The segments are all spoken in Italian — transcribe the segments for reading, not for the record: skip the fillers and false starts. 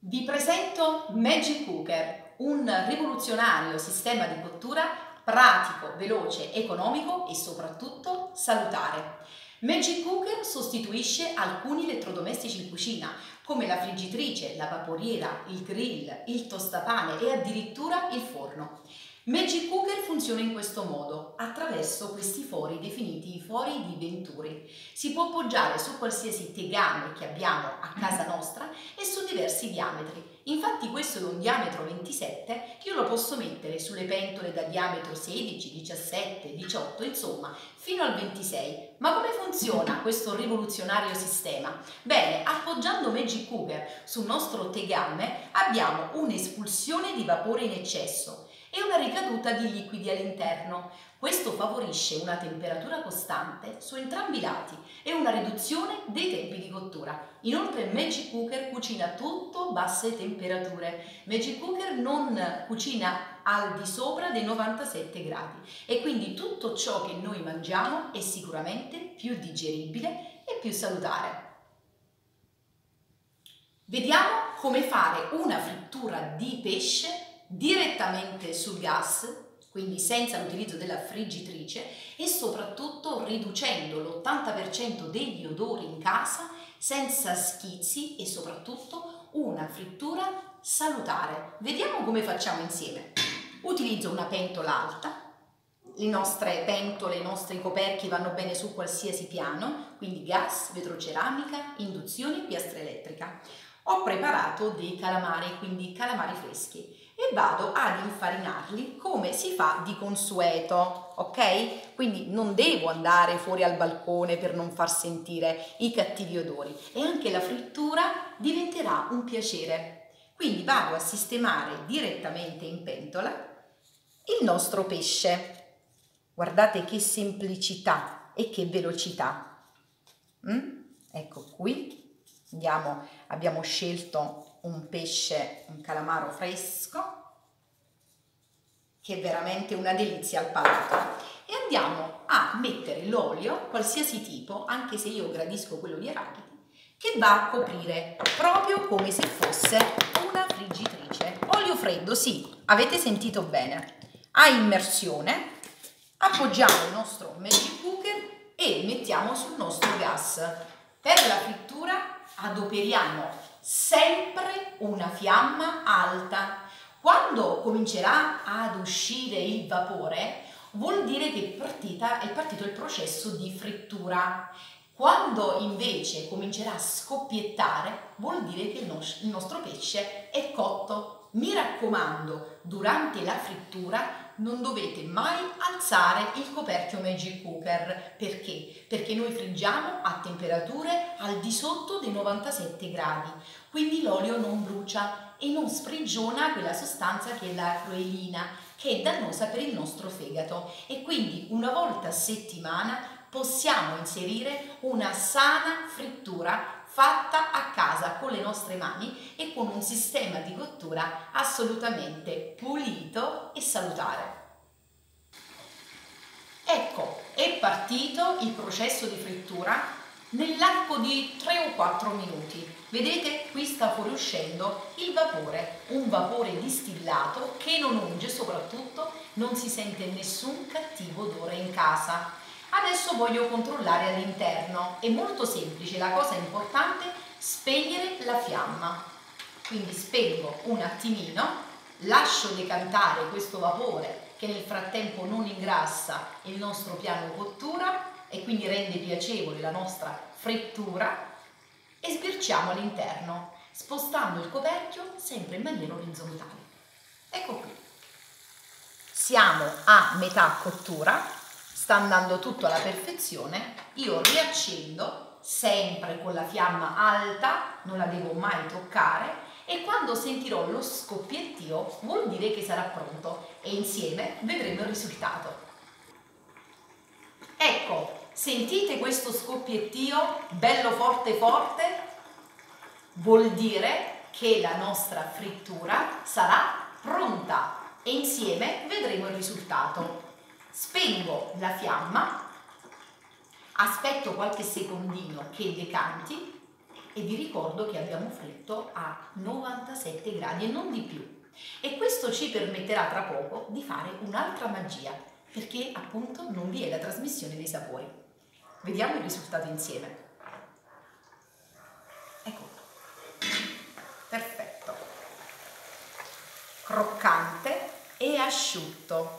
Vi presento Magic Cooker, un rivoluzionario sistema di cottura pratico, veloce, economico e soprattutto salutare. Magic Cooker sostituisce alcuni elettrodomestici in cucina, come la friggitrice, la vaporiera, il grill, il tostapane e addirittura il forno. Magic Cooker funziona in questo modo, attraverso questi fori definiti fori di Venturi. Si può appoggiare su qualsiasi tegame che abbiamo a casa nostra e su diversi diametri. Infatti questo è un diametro 27 che io lo posso mettere sulle pentole da diametro 16, 17, 18, insomma fino al 26. Ma come funziona questo rivoluzionario sistema? Bene, appoggiando Magic Cooker sul nostro tegame abbiamo un'espulsione di vapore in eccesso e una ricaduta di liquidi all'interno. Questo favorisce una temperatura costante su entrambi i lati e una riduzione dei tempi di cottura. Inoltre Magic Cooker cucina tutto a basse temperature. Magic Cooker non cucina al di sopra dei 97 gradi e quindi tutto ciò che noi mangiamo è sicuramente più digeribile e più salutare. Vediamo come fare una frittura di pesce direttamente sul gas, quindi senza l'utilizzo della friggitrice e soprattutto riducendo l'80% degli odori in casa, senza schizzi e soprattutto una frittura salutare. Vediamo come facciamo insieme. Utilizzo una pentola alta. Le nostre pentole, i nostri coperchi vanno bene su qualsiasi piano, quindi gas, vetroceramica, induzione, piastra elettrica. Ho preparato dei calamari, quindi calamari freschi, e vado ad infarinarli come si fa di consueto, ok? Quindi non devo andare fuori al balcone per non far sentire i cattivi odori e anche la frittura diventerà un piacere. Quindi vado a sistemare direttamente in pentola il nostro pesce. Guardate che semplicità e che velocità. Ecco qui. Abbiamo scelto un pesce, un calamaro fresco, che è veramente una delizia al palato. E andiamo a mettere l'olio, qualsiasi tipo, anche se io gradisco quello di arachidi, che va a coprire proprio come se fosse una friggitrice. Olio freddo, sì, avete sentito bene. A immersione, appoggiamo il nostro Magic Cooker e mettiamo sul nostro gas. Per la frittura adoperiamo sempre una fiamma alta. Quando comincerà ad uscire il vapore, vuol dire che è partito il processo di frittura. Quando invece comincerà a scoppiettare, vuol dire che il nostro pesce è cotto. Mi raccomando, durante la frittura non dovete mai alzare il coperchio Magic Cooker. Perché? Perché noi friggiamo a temperature al di sotto dei 97 gradi, quindi l'olio non brucia e non sprigiona quella sostanza che è la croelina, che è dannosa per il nostro fegato. E quindi una volta a settimana possiamo inserire una sana frittura fatta a casa con le nostre mani e con un sistema di cottura assolutamente pulito e salutare. Ecco, è partito il processo di frittura nell'arco di 3 o 4 minuti. Vedete, qui sta fuoriuscendo il vapore, un vapore distillato che non unge, soprattutto non si sente nessun cattivo odore in casa. Adesso voglio controllare all'interno, è molto semplice, la cosa importante è spegnere la fiamma. Quindi spengo un attimino, lascio decantare questo vapore che nel frattempo non ingrassa il nostro piano cottura e quindi rende piacevole la nostra frittura e sbirciamo all'interno, spostando il coperchio sempre in maniera orizzontale. Ecco qui. Siamo a metà cottura. Sta andando tutto alla perfezione, io riaccendo sempre con la fiamma alta, non la devo mai toccare e quando sentirò lo scoppiettio vuol dire che sarà pronto e insieme vedremo il risultato. Ecco, sentite questo scoppiettio bello forte forte? Vuol dire che la nostra frittura sarà pronta e insieme vedremo il risultato. Spengo la fiamma, aspetto qualche secondino che decanti e vi ricordo che abbiamo fritto a 97 gradi e non di più. E questo ci permetterà tra poco di fare un'altra magia, perché appunto non vi è la trasmissione dei sapori. Vediamo il risultato insieme. Ecco, perfetto, croccante e asciutto.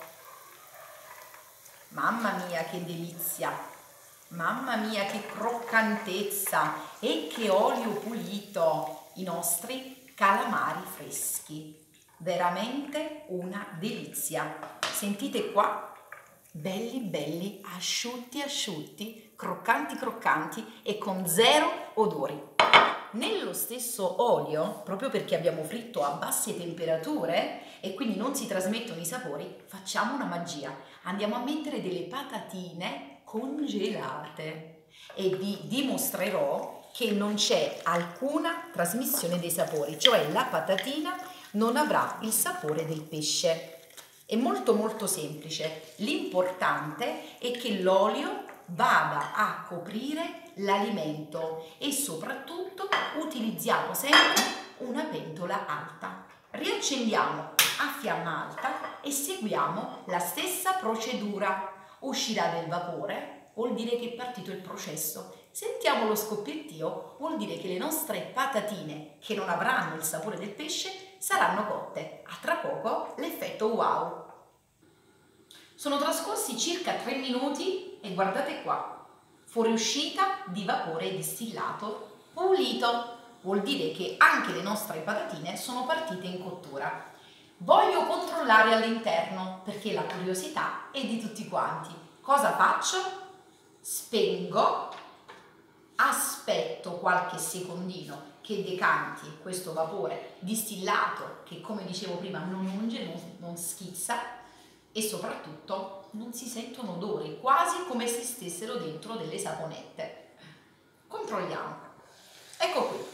Mamma mia che delizia! Mamma mia che croccantezza e che olio pulito! I nostri calamari freschi. Veramente una delizia. Sentite qua, belli belli, asciutti asciutti, croccanti croccanti e con zero odori. Nello stesso olio, proprio perché abbiamo fritto a basse temperature e quindi non si trasmettono i sapori, facciamo una magia. Andiamo a mettere delle patatine congelate e vi dimostrerò che non c'è alcuna trasmissione dei sapori, cioè la patatina non avrà il sapore del pesce. È molto molto semplice, l'importante è che l'olio vada a coprire l'alimento e soprattutto utilizziamo sempre una pentola alta. Riaccendiamo a fiamma alta e seguiamo la stessa procedura. Uscirà del vapore, vuol dire che è partito il processo. Sentiamo lo scoppiettio, vuol dire che le nostre patatine, che non avranno il sapore del pesce, saranno cotte. A tra poco l'effetto wow! Sono trascorsi circa 3 minuti e guardate qua, fuoriuscita di vapore distillato pulito. Vuol dire che anche le nostre patatine sono partite in cottura. Voglio controllare all'interno perché la curiosità è di tutti quanti. Cosa faccio? Spengo, aspetto qualche secondino che decanti questo vapore distillato che, come dicevo prima, non unge, non schizza e soprattutto non si sentono odori, quasi come se stessero dentro delle saponette. Controlliamo. Ecco qui.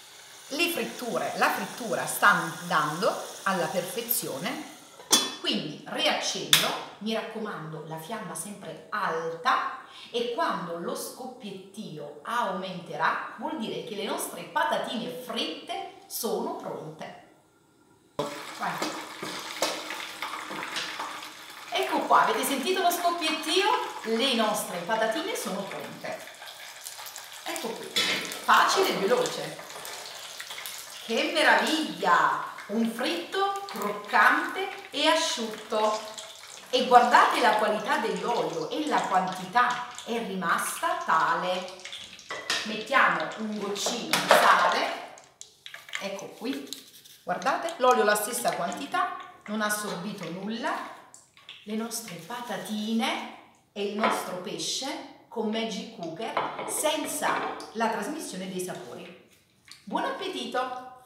La frittura sta andando alla perfezione, quindi riaccendo, mi raccomando la fiamma sempre alta e quando lo scoppiettio aumenterà vuol dire che le nostre patatine fritte sono pronte. Vai. Ecco qua, avete sentito lo scoppiettio? Le nostre patatine sono pronte. Ecco qui, facile e veloce. Che meraviglia! Un fritto croccante e asciutto. E guardate la qualità dell'olio e la quantità è rimasta tale. Mettiamo un goccino di sale. Ecco qui. Guardate, l'olio la stessa quantità, non ha assorbito nulla. Le nostre patatine e il nostro pesce con Magic Cooker senza la trasmissione dei sapori. Buon appetito!